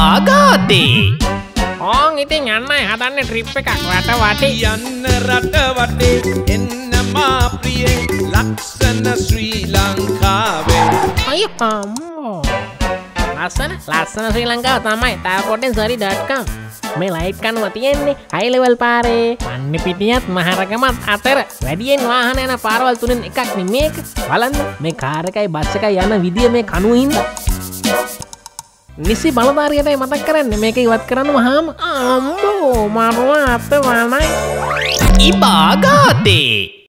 Ibagathe. ඕන් ඉතින් යන්නයි හදන්නේ ට්‍රිප් එකක් රට වටේ. යන්න රට වටේ එන්න මා ප්‍රියේ ලක්ෂණ ශ්‍රී ලංකාවේ. අයියෝ අම්මෝ. ලස්සන ශ්‍රී ලංකාව තමයි tapoten.com. මේ ලයිට් කනුව තියෙන්නේ හයි ලෙවල් පාරේ. වන්නේ පිටියත් මහරගමත් අතර වැඩියෙන් වාහන යන පාරවල් තුනෙන් එකක් නේ මේක. බලන්න මේ කාර් එකයි බස් එකයි යන විදිය මේ කනුව හින්දා. නිසි බලධාරියටයි මතක් කරන්නේ මේක ඉවත් කරන්න වහාම අම්බෝ මරුවා අත වනයි. Ibagathe.